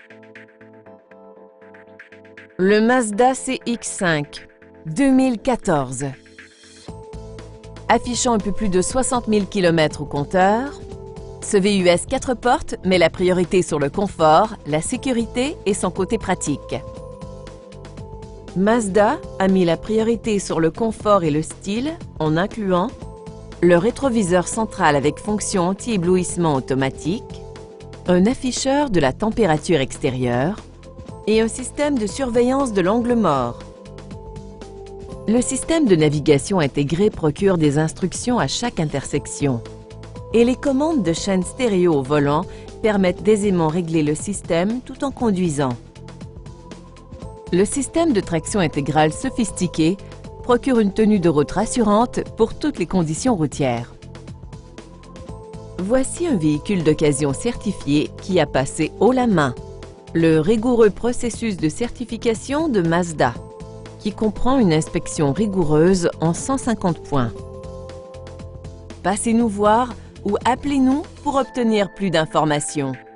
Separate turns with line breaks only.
Le Mazda CX-5 2014. Affichant un peu plus de 60 000 km au compteur, ce VUS 4 portes met la priorité sur le confort, la sécurité et son côté pratique. Mazda a mis la priorité sur le confort et le style en incluant le rétroviseur central avec fonction anti-éblouissement automatique, un afficheur de la température extérieure et un système de surveillance de l'angle mort. Le système de navigation intégré procure des instructions à chaque intersection et les commandes de chaîne stéréo au volant permettent d'aisément régler le système tout en conduisant. Le système de traction intégrale sophistiqué procure une tenue de route rassurante pour toutes les conditions routières. Voici un véhicule d'occasion certifié qui a passé haut la main le rigoureux processus de certification de Mazda, qui comprend une inspection rigoureuse en 150 points. Passez nous voir ou appelez-nous pour obtenir plus d'informations.